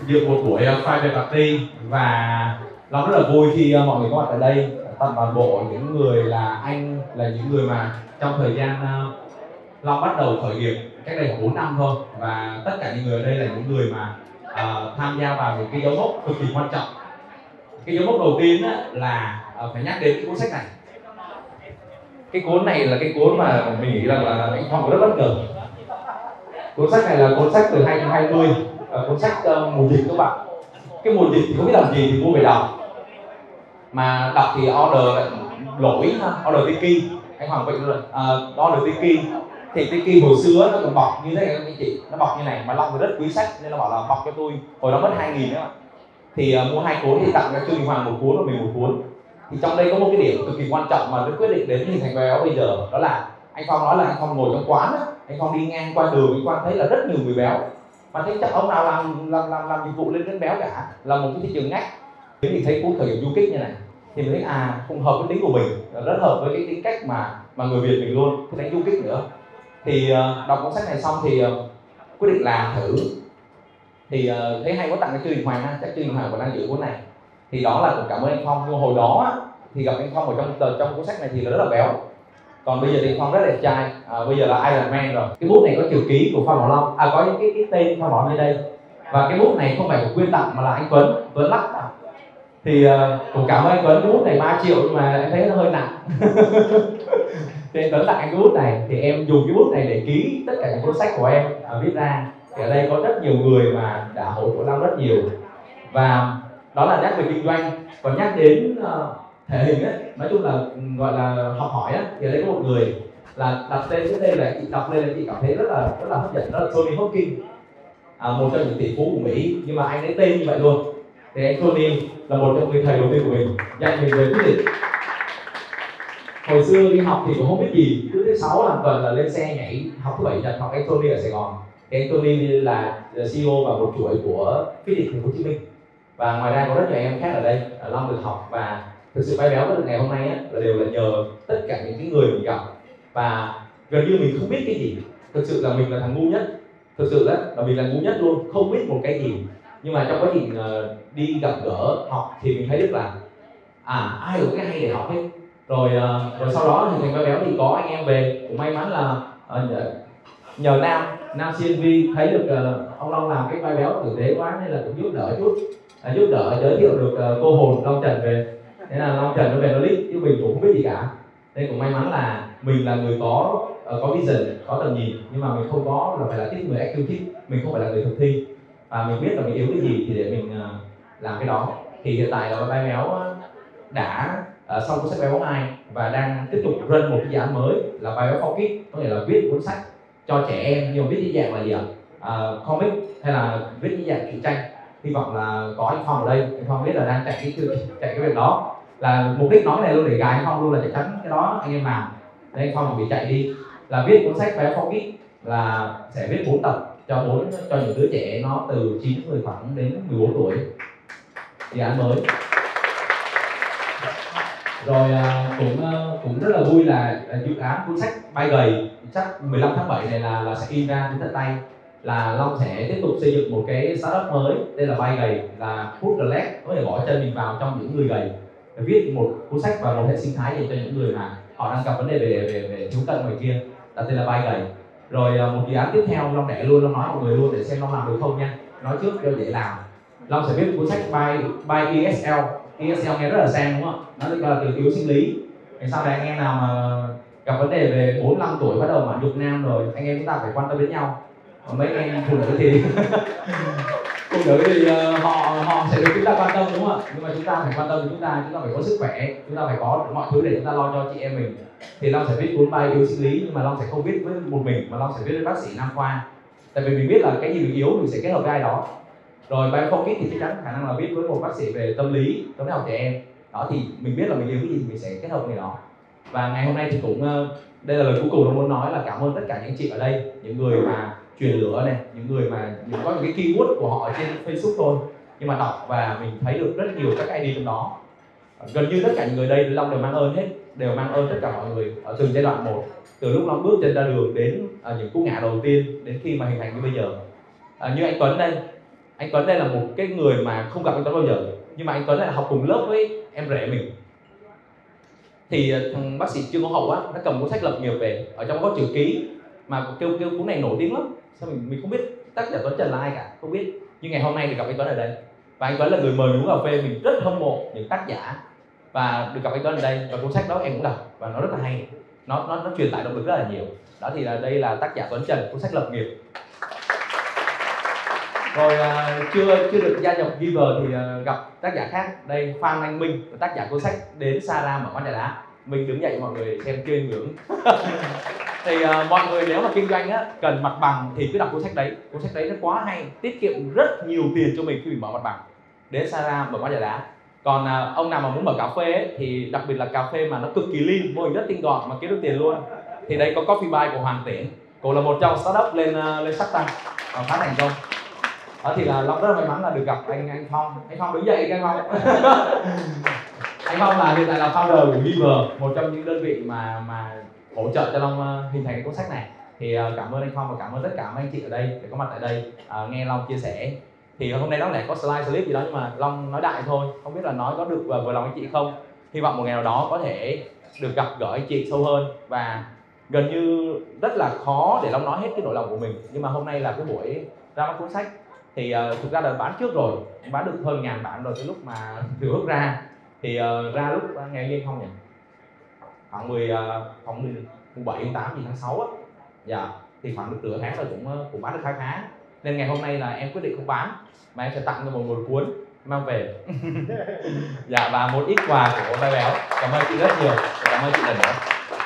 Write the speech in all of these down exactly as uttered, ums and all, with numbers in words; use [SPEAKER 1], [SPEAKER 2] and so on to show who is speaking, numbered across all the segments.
[SPEAKER 1] dự một buổi private party và Long rất là vui khi mọi người có mặt ở đây. Tận toàn bộ những người là anh là những người mà trong thời gian Long bắt đầu khởi nghiệp cách đây khoảng bốn năm thôi, và tất cả những người ở đây là những người mà uh, tham gia vào những cái dấu mốc cực kỳ quan trọng. Cái dấu mốc đầu tiên á, là uh, phải nhắc đến cái cuốn sách này. Cái cuốn này là cái cuốn mà mình nghĩ rằng là anh Phong rất bất ngờ. Cuốn sách này là cuốn sách từ hai không hai không, uh, cuốn sách uh, mùa dịch các bạn. Cái mùa dịch thì không biết làm gì thì mua về đọc, mà đọc thì order lỗi order Tiki, anh Hoàng Vịnh rồi uh, order Tiki thì Tiki hồi xưa nó còn bọc như thế này anh chị, nó bọc như này mà Long thì rất quý sách nên nó bảo là bọc cho tôi, hồi đó mất hai nghìn đó. Thì uh, mua hai cuốn thì tặng cho Trương Hoàng một cuốn và mình một cuốn. Thì trong đây có một cái điểm cực kỳ quan trọng mà nó quyết định đến hình thành béo bây giờ, đó là anh Phong nói là anh Phong ngồi trong quán á, anh Phong đi ngang qua đường anh Phong thấy là rất nhiều người béo, mà thấy chắc ông nào làm làm làm làm dịch vụ lên đến béo cả, là một cái thị trường ngách. Thì thấy cuốn khởi nghiệp du kích như này thì mình thấy à không hợp với tính của mình, rất hợp với cái tính cách mà mà người Việt mình luôn, cái đánh du kích nữa. Thì uh, đọc cuốn sách này xong thì uh, quyết định làm thử. Thì uh, thấy hay có tặng cho Trương Đình Hoàng ha, chắc Trương Đình Hoàng còn đang giữ cuốn này. Thì đó là cũng cảm ơn anh Phong. Nhưng hồi đó á, thì gặp anh Phong ở trong tờ trong cuốn sách này thì là rất là béo. Còn bây giờ thì anh Phong rất đẹp trai, à, bây giờ là Iron Man rồi. Cái bút này có chữ ký của Phan Bảo Long, à có những cái, cái tên Phan Bảo Long ở đây. Và cái bút này không phải của Quyên tặng mà là anh Tuấn, Tuấn lắc tặng. Thì uh, cũng cảm ơn anh Tuấn, cái bút này ba triệu nhưng mà em thấy nó hơi nặng. Thì anh Tuấn tặng anh cái bút này, thì em dùng cái bút này để ký tất cả những cuốn sách của em uh, viết ra. Thì ở đây có rất nhiều người mà đã hỗ trợ Long rất nhiều. Và đó là nhắc về kinh doanh. Còn nhắc đến uh, thể hình ấy, nói chung là gọi là học hỏi á, thì ở đây có một người là đặt tên cái đây là chị đọc lên là chị cảm thấy rất là rất là hấp dẫn, đó là Tony Hawking, à, một trong những tỷ phú của Mỹ, nhưng mà anh ấy tên như vậy luôn. Thì anh Tony là một trong những thầy đầu tiên của mình dạy mình về quyết định. Hồi xưa đi học thì cũng không biết gì, cứ thứ sáu hàng tuần là lên xe nhảy học thứ bảy nhật học anh Tony ở Sài Gòn. Thì anh Tony là xê e ô và một chuỗi của Quyết định Thành phố Hồ Chí Minh. Và ngoài ra có rất nhiều em khác ở đây ở Long được học, và thực sự bay béo được ngày hôm nay á, là đều là nhờ tất cả những cái người mình gặp. Và gần như mình không biết cái gì, thực sự là mình là thằng ngu nhất, thực sự đó là mình là ngu nhất luôn, không biết một cái gì. Nhưng mà trong quá trình uh, đi gặp gỡ học thì mình thấy được là à ai có cái hay để học hết. Rồi uh, rồi sau đó thì thành bay béo thì có anh em về, cũng may mắn là uh, nhờ, nhờ Nam Nam xê en vê thấy được uh, ông Long làm cái bay béo tử tế quá nên là cũng giúp đỡ chút, uh, giúp đỡ giới thiệu được uh, cô hồn Long Trần về. Thế là Long Trần nó về nó list, chứ mình cũng không biết gì cả. Nên cũng may mắn là mình là người có uh, có vision, có tầm nhìn, nhưng mà mình không có là phải là tiếp người executive, mình không phải là người thực thi. Và mình biết là mình yếu cái gì thì để mình uh, làm cái đó. Thì hiện tại là bay béo đã uh, xong cuốn sách Bay Béo hai và đang tiếp tục run một cái dự án mới là Bay Béo for Kids, có nghĩa là viết cuốn sách cho trẻ em, nhưng mà viết dưới dạng là gì ạ? Uh, comic hay là viết dưới dạng truyện tranh. Hy vọng là có anh Phong ở đây, anh Phong biết là đang chạy cái chạy cái việc đó, là mục đích nói này luôn để gài anh Phong luôn là chắc chắn cái đó anh em làm. Nên anh Phong bị chạy đi là viết cuốn sách Bay Béo for Kids, là sẽ viết bốn tập cho bốn cho những đứa trẻ nó từ chín người khoảng đến mười bốn tuổi, dự án mới. Rồi cũng cũng rất là vui là dự án cuốn sách Bay Gầy chắc mười lăm tháng bảy này là là sẽ in ra đến tận tay, là Long sẽ tiếp tục xây dựng một cái startup mới tên là Bay Gầy, là Food the Leg, có thể bỏ chân mình vào trong những người gầy, viết một cuốn sách và một hệ sinh thái dành cho những người mà họ đang gặp vấn đề về về về thiếu cân ngoài kia, đặt tên là Bay Gầy. Rồi một dự án tiếp theo Long đẻ luôn, Long nói mọi người luôn để xem Long làm được không nha, nói trước cho dễ làm. Long sẽ viết cuốn sách Bay Bay e ét lờ, e ét lờ nghe rất là sang đúng không ạ? Nó là từ yếu sinh lý. Thì sau này anh em nào mà gặp vấn đề về bốn mươi lăm tuổi bắt đầu mà dục nam rồi, anh em chúng ta phải quan tâm đến nhau. Còn mấy anh phụ nữ thì phụ nữ thì uh, họ họ sẽ được chúng ta quan tâm đúng không ạ? Nhưng mà chúng ta phải quan tâm đến chúng ta, chúng ta phải có sức khỏe, chúng ta phải có mọi thứ để chúng ta lo cho chị em mình. Thì Long sẽ viết cuốn Bay yếu sinh lý, nhưng mà Long sẽ không viết với một mình, mà Long sẽ viết với bác sĩ nam khoa. Tại vì mình biết là cái gì mình yếu mình sẽ kết hợp với ai đó. Rồi Bay for Kids thì chắc chắn khả năng là viết với một bác sĩ về tâm lý, tâm lý học trẻ em. Đó thì mình biết là mình yếu cái gì thì mình sẽ kết hợp với người đó. Và ngày hôm nay thì cũng đây là lời cuối cùng tôi muốn nói là cảm ơn tất cả những chị ở đây, những người mà truyền lửa này, những người mà những có những cái keyword của họ ở trên Facebook thôi, nhưng mà đọc và mình thấy được rất nhiều các i đê trong đó. Gần như tất cả những người đây Long đều mang ơn hết, đều mang ơn tất cả mọi người ở từng giai đoạn một, từ lúc Long bước chân ra đường đến uh, những cú ngã đầu tiên đến khi mà hình thành như bây giờ. Uh, như anh Tuấn đây, Anh Tuấn đây là một cái người mà không gặp anh Tuấn bao giờ, nhưng mà anh Tuấn lại học cùng lớp với em rể mình. Thì thằng bác sĩ Trương Hữu Hậu á, nó cầm cuốn sách lập nghiệp về, ở trong có chữ ký mà kêu kêu cuốn này nổi tiếng lắm. Sao mình mình không biết tác giả Tuấn Trần là ai cả, không biết. Nhưng ngày hôm nay thì gặp anh Tuấn ở đây, và anh Tuấn là người mời mình uống cà phê, mình rất hâm mộ những tác giả và được gặp anh Tuấn ở đây, và cuốn sách đó em cũng đọc và nó rất là hay, nó nó nó truyền tải động lực rất là nhiều. Đó thì là đây là tác giả Tuấn Trần, cuốn sách lập nghiệp. Rồi uh, chưa chưa được gia nhập Giver thì uh, gặp tác giả khác, đây Phan Anh Minh, tác giả cuốn sách Đến Sa-ra mở quán trà đá. Mình đứng dậy mọi người xem chuyên ngưỡng. Thì uh, mọi người nếu mà kinh doanh á, cần mặt bằng thì cứ đọc cuốn sách đấy, cuốn sách đấy nó quá hay, tiết kiệm rất nhiều tiền cho mình khi mình mở mặt bằng. Đến Sa-ra mở quán trà đá. Còn uh, ông nào mà muốn mở cà phê ấy, thì đặc biệt là cà phê mà nó cực kỳ lean, mô hình rất tinh gọn mà kiếm được tiền luôn, thì đây có Coffee Buy của Hoàng Tiễn, cô là một trong startup lên uh, lên Shark Tank và khá thành công. Đó thì là Long rất là may mắn là được gặp anh anh Phong. Anh Phong đứng dậy anh Phong. Anh Phong là hiện tại là founder của Giver, một trong những đơn vị mà mà hỗ trợ cho Long uh, hình thành cái cuốn sách này. Thì uh, cảm ơn anh Phong và cảm ơn tất cả mấy anh chị ở đây để có mặt tại đây uh, nghe Long chia sẻ. Thì hôm nay nó lại có slide clip gì đó nhưng mà Long nói đại thôi, không biết là nói có được vừa lòng anh chị không. Hy vọng một ngày nào đó có thể được gặp gỡ anh chị sâu hơn, và gần như rất là khó để Long nói hết cái nỗi lòng của mình, nhưng mà hôm nay là cái buổi ra mắt cuốn sách. Thì uh, thực ra là bán trước rồi, bán được hơn ngàn bản rồi cái lúc mà từ bước ra. Thì uh, ra lúc uh, ngày liên không nhỉ? Khoảng mười, uh, khoảng mười bảy, tám gì tháng sáu á. Dạ, thì khoảng được nửa tháng rồi cũng uh, cũng bán được khá khá. Nên ngày hôm nay là em quyết định không bán, mà em sẽ tặng cho mọi người một cuốn mang về. Dạ, và một ít quà của Vai Béo. Cảm ơn chị rất nhiều, cảm ơn chị lần nữa.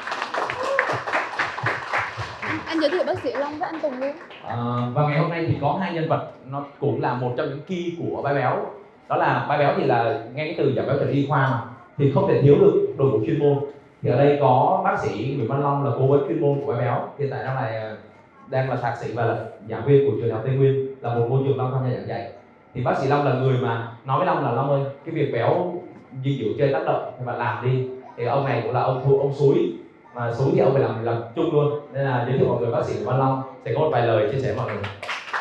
[SPEAKER 2] Anh giới thiệu bác sĩ Long với anh Tùng luôn.
[SPEAKER 1] À, và ngày hôm nay thì có hai nhân vật, nó cũng là một trong những key của Vai Béo. Đó là Vai Béo thì là nghe cái từ giảm béo trần y khoa mà, thì không thể thiếu được đội ngũ chuyên môn. Thì ở đây có bác sĩ Nguyễn Văn Long là cố vấn chuyên môn của Vai Béo, hiện tại đang là đang là thạc sĩ và là giảng viên của trường Đại học Tây Nguyên, là một môi trường Long tham gia giảng dạy. Thì bác sĩ Long là người mà nói với Long là Long ơi, cái việc béo dinh dưỡng chơi tác động thì bạn làm đi. Thì ông này cũng là ông thu ông suối, mà suối thì ông phải làm làm chung luôn, nên là giới thiệu mọi người bác sĩ Nguyễn Văn Long sẽ có một vài lời chia sẻ với mọi người.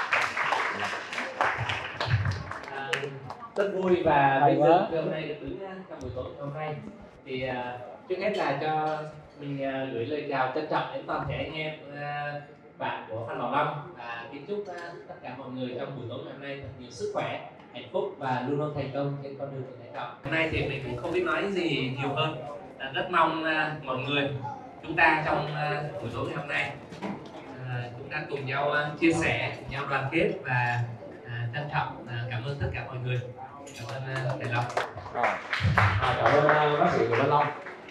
[SPEAKER 3] À, rất vui và vinh dự hôm nay được đứng trong buổi tối hôm nay. Thì uh, trước hết là cho mình uh, gửi lời chào trân trọng đến toàn thể anh em uh, bạn của Phan Bảo Long, và kính chúc uh, tất cả mọi người trong buổi tối ngày hôm nay thật nhiều sức khỏe, hạnh phúc và luôn luôn thành công trên con đường của thành công. Hôm nay thì mình cũng không biết nói gì nhiều hơn, uh, rất mong uh, mọi người chúng ta trong uh, buổi tối ngày hôm nay uh, chúng ta cùng nhau uh, chia sẻ, cùng nhau đoàn kết và uh, trân trọng uh, cảm ơn tất cả mọi người. Cảm ơn uh, thầy Long.
[SPEAKER 1] À, cảm ơn uh, bác sĩ Nguyễn Văn Long.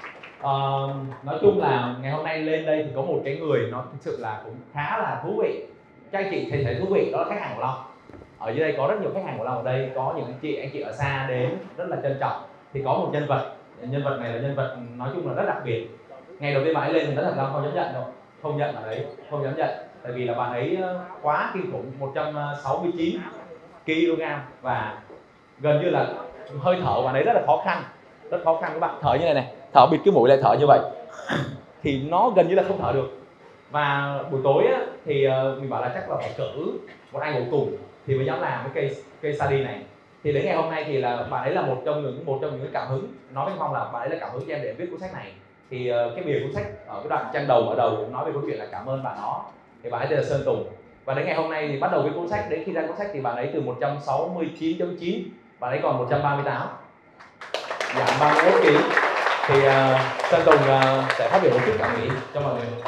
[SPEAKER 1] Uh, nói chung là ngày hôm nay lên đây thì có một cái người nó thực sự là cũng khá là thú vị. Các anh chị thấy thấy thú vị, đó là khách hàng của Long. Ở dưới đây có rất nhiều khách hàng của Long ở đây, có những anh chị anh chị ở xa đến rất là trân trọng. Thì có một nhân vật, nhân vật này là nhân vật nói chung là rất đặc biệt. Ngày đầu tiên bạn ấy lên thì nói thật Long không dám nhận đâu, không nhận bạn ấy, không dám nhận, tại vì là bạn ấy quá kinh khủng, một trăm sáu mươi chín ki lô gam và gần như là hơi thở của bạn ấy rất là khó khăn, rất khó khăn các bạn. Thở như này này, thở bịt cái mũi lại thở như vậy thì nó gần như là không thở được. Và buổi tối á, thì uh, mình bảo là chắc là phải cử một anh ngủ cùng thì mới dám làm cái case case study này. Thì đến ngày hôm nay thì là bạn ấy là một trong những một trong những cái cảm hứng, nói với Phong là bạn ấy là cảm hứng cho em để viết cuốn sách này. Thì uh, cái bìa cuốn sách ở cái đoạn trang đầu ở đầu nói về câu chuyện là cảm ơn bạn đó. Thì bạn ấy tên là Sơn Tùng, và đến ngày hôm nay thì bắt đầu cái cuốn sách, đến khi ra cuốn sách thì bạn ấy từ một trăm sáu mươi chín phẩy chín bạn ấy còn một trăm ba mươi tám, giảm ba mươi mốt ki. Thì uh, Sơn Tùng uh, sẽ phát biểu một chút cảm nghĩ cho mọi người.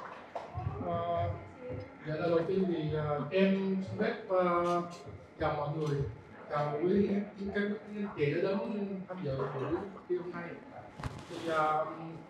[SPEAKER 4] Uh, dạ là đầu tiên thì uh, em xin phép uh, chào mọi người, chào quý những các chị đã đến tham dự buổi khi hôm nay. Thì uh,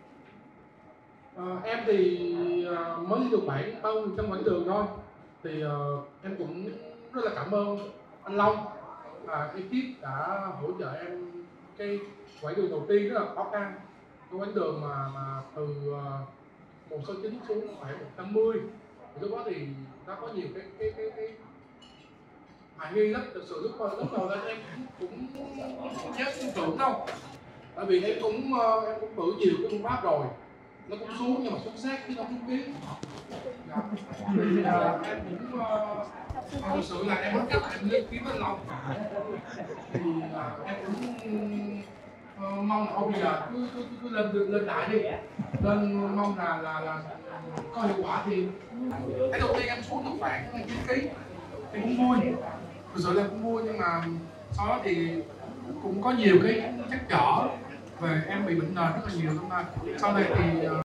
[SPEAKER 4] uh, em thì uh, mới đi được bảy bao trong quãng đường thôi. Thì uh, em cũng rất là cảm ơn anh Long và ekip đã hỗ trợ em cái quãng đường đầu tiên rất là khó khăn. Cái quãng đường mà mà từ uh, một số chín xuống khoảng một trăm mươi, thì lúc đó thì nó có nhiều cái cái cái cái hoài nghi lắm. Thực sự lúc lúc đầu lên em cũng không dám tin tưởng đâu, tại vì em cũng uh, em cũng thử nhiều cái phương pháp rồi, nó cũng xuống nhưng mà xuống sát chứ không xuống biến. Dạ. Thì uh, em cũng uh, thực sự là em mất cách em lên kiếm anh Long thì uh, em cũng uh, mong là thôi bây giờ cứ cứ, cứ lên lên đại đi, lên mong là là là có hiệu quả thì cái đầu tiên em xuống được khoảng chín ký thì cũng vui, thực sự là cũng vui, nhưng mà sau đó thì cũng có nhiều cái trắc trở về em bị bệnh nền rất là nhiều, nên sau này thì uh,